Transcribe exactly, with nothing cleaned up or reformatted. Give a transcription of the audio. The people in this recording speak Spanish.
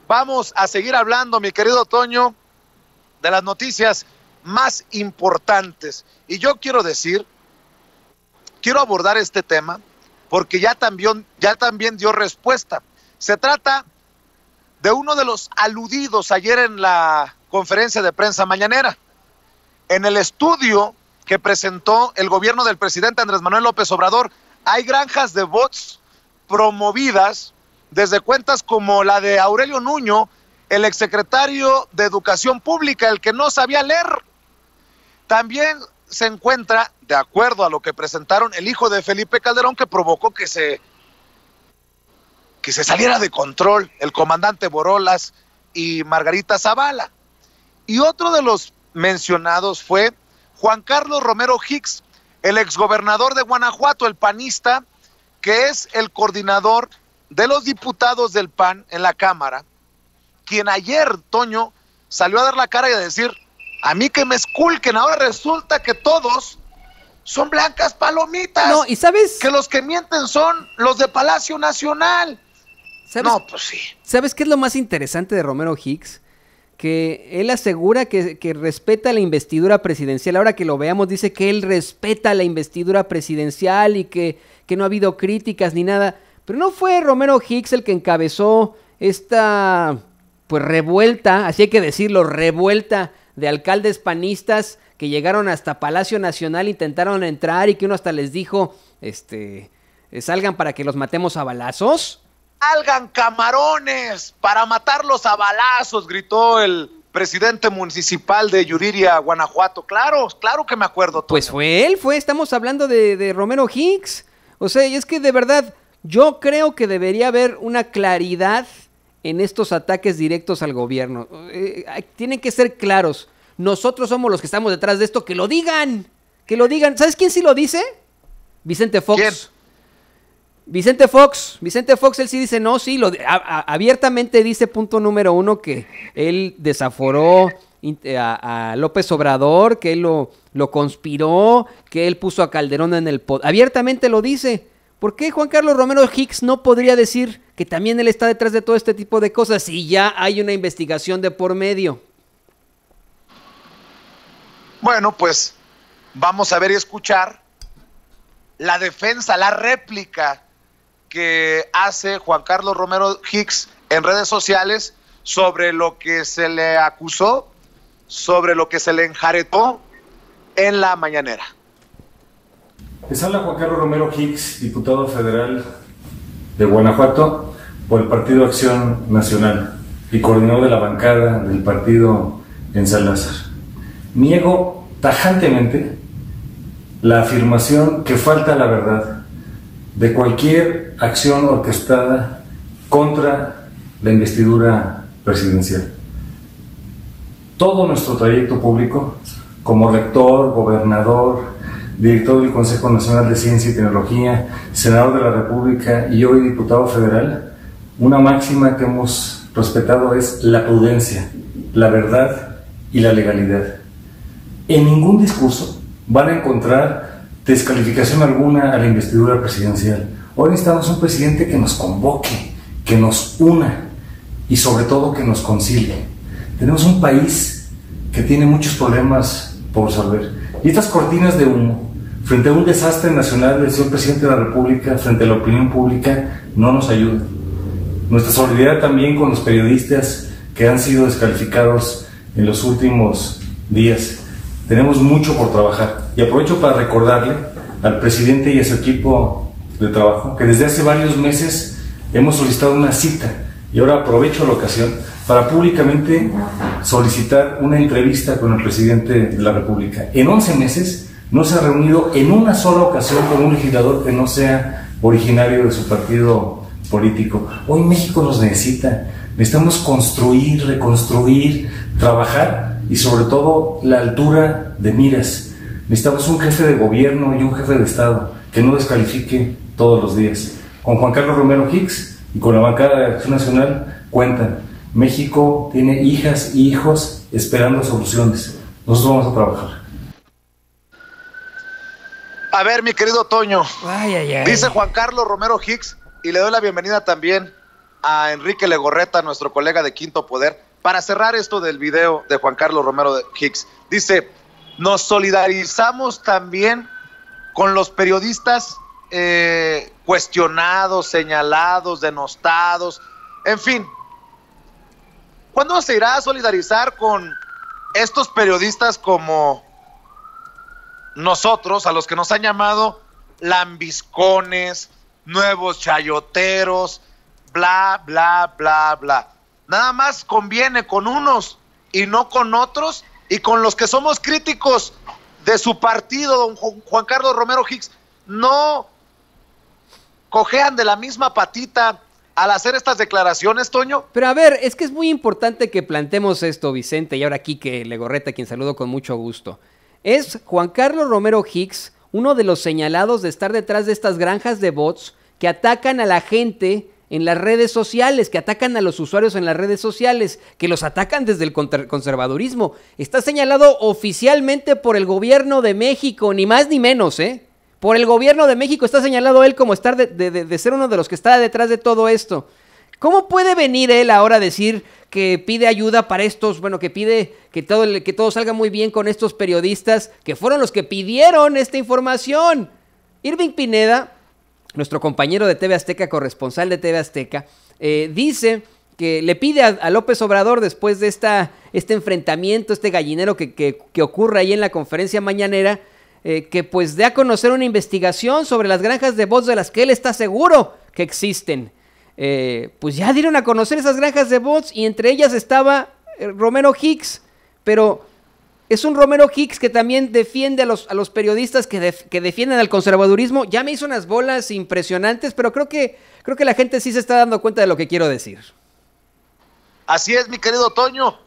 vamos a seguir hablando, mi querido Toño, de las noticias más importantes. Y yo quiero decir, quiero abordar este tema porque ya también, ya también dio respuesta. Se trata de uno de los aludidos ayer en la conferencia de prensa mañanera. En el estudio que presentó el gobierno del presidente Andrés Manuel López Obrador, hay granjas de bots promovidas desde cuentas como la de Aurelio Nuño, el exsecretario de Educación Pública, el que no sabía leer. También se encuentra, de acuerdo a lo que presentaron, el hijo de Felipe Calderón, que provocó que se, que se saliera de control el comandante Borolas y Margarita Zavala. Y otro de los mencionados fue Juan Carlos Romero Hicks, el exgobernador de Guanajuato, el panista, que es el coordinador de los diputados del P A N en la Cámara, quien ayer, Toño, salió a dar la cara y a decir, a mí que me esculquen, ahora resulta que todos son blancas palomitas. No, y sabes... Que los que mienten son los de Palacio Nacional. ¿Sabes? No, pues sí. ¿Sabes qué es lo más interesante de Romero Hicks? Que él asegura que, que respeta la investidura presidencial. Ahora que lo veamos, dice que él respeta la investidura presidencial y que, que no ha habido críticas ni nada. Pero no fue Romero Hicks el que encabezó esta, pues, revuelta, así hay que decirlo, revuelta de alcaldes panistas que llegaron hasta Palacio Nacional, intentaron entrar y que uno hasta les dijo, este, salgan para que los matemos a balazos. ¡Salgan camarones para matarlos a balazos!, gritó el presidente municipal de Yuriria, Guanajuato. Claro, claro que me acuerdo. Toño. Pues fue él, fue, estamos hablando de, de Romero Hicks. O sea, y es que de verdad, yo creo que debería haber una claridad en estos ataques directos al gobierno. Eh, tienen que ser claros. Nosotros somos los que estamos detrás de esto. ¡Que lo digan! ¡Que lo digan! ¿Sabes quién sí lo dice? Vicente Fox. ¿Quién? Vicente Fox, Vicente Fox, él sí dice, no, sí, lo, a, a, abiertamente dice, punto número uno, que él desaforó a, a López Obrador, que él lo, lo conspiró, que él puso a Calderón en el poder. Abiertamente lo dice. ¿Por qué Juan Carlos Romero Hicks no podría decir que también él está detrás de todo este tipo de cosas si ya hay una investigación de por medio? Bueno, pues vamos a ver y escuchar la defensa, la réplica que hace Juan Carlos Romero Hicks en redes sociales sobre lo que se le acusó, sobre lo que se le enjaretó en la mañanera. Les habla Juan Carlos Romero Hicks, diputado federal de Guanajuato por el Partido Acción Nacional y coordinador de la bancada del partido en San Lázaro. Niego tajantemente la afirmación que falta la verdad de cualquier acción orquestada contra la investidura presidencial. Todo nuestro trayecto público, como rector, gobernador, director del Consejo Nacional de Ciencia y Tecnología, senador de la República y hoy diputado federal, una máxima que hemos respetado es la prudencia, la verdad y la legalidad. En ningún discurso van a encontrar descalificación alguna a la investidura presidencial. Hoy necesitamos un presidente que nos convoque, que nos una y sobre todo que nos concilie. Tenemos un país que tiene muchos problemas por resolver. Y estas cortinas de humo, frente a un desastre nacional del señor presidente de la República, frente a la opinión pública, no nos ayudan. Nuestra solidaridad también con los periodistas que han sido descalificados en los últimos días. Tenemos mucho por trabajar y aprovecho para recordarle al presidente y a su equipo de trabajo que desde hace varios meses hemos solicitado una cita y ahora aprovecho la ocasión para públicamente solicitar una entrevista con el presidente de la República. En once meses no se ha reunido en una sola ocasión con un legislador que no sea originario de su partido político. Hoy México nos necesita, necesitamos construir, reconstruir, trabajar y sobre todo la altura de miras. Necesitamos un jefe de gobierno y un jefe de Estado que no descalifique todos los días. Con Juan Carlos Romero Hicks y con la bancada de Acción Nacional cuentan. México tiene hijas y hijos esperando soluciones. Nosotros vamos a trabajar. A ver, mi querido Toño, ay, ay, ay. dice Juan Carlos Romero Hicks, y le doy la bienvenida también a Enrique Legorreta, nuestro colega de Quinto Poder, para cerrar esto del video de Juan Carlos Romero Hicks. Dice, nos solidarizamos también con los periodistas eh, cuestionados, señalados, denostados, en fin. ¿Cuándo se irá a solidarizar con estos periodistas como nosotros, a los que nos han llamado lambiscones, nuevos chayoteros, bla, bla, bla, bla? Nada más conviene con unos y no con otros, y con los que somos críticos de su partido, don Juan Carlos Romero Hicks, no cojean de la misma patita al hacer estas declaraciones, Toño. Pero a ver, es que es muy importante que plantemos esto, Vicente, y ahora Quique Legorreta, quien saludo con mucho gusto. Es Juan Carlos Romero Hicks uno de los señalados de estar detrás de estas granjas de bots que atacan a la gente en las redes sociales, que atacan a los usuarios en las redes sociales, que los atacan desde el conservadurismo. Está señalado oficialmente por el gobierno de México, ni más ni menos, ¿eh? Por el gobierno de México está señalado él como estar de, de, de ser uno de los que está detrás de todo esto. ¿Cómo puede venir él ahora a decir que pide ayuda para estos, bueno, que pide que todo, que todo salga muy bien con estos periodistas que fueron los que pidieron esta información? Irving Pineda, nuestro compañero de T V Azteca, corresponsal de T V Azteca, eh, dice que le pide a, a López Obrador, después de esta, este enfrentamiento, este gallinero que, que, que ocurre ahí en la conferencia mañanera, eh, que pues dé a conocer una investigación sobre las granjas de bots de las que él está seguro que existen. Eh, pues ya dieron a conocer esas granjas de bots y entre ellas estaba eh, Romero Hicks, pero es un Romero Hicks que también defiende a los, a los periodistas que, def, que defienden al conservadurismo. Ya me hizo unas bolas impresionantes, pero creo que, creo que la gente sí se está dando cuenta de lo que quiero decir. Así es, mi querido Toño.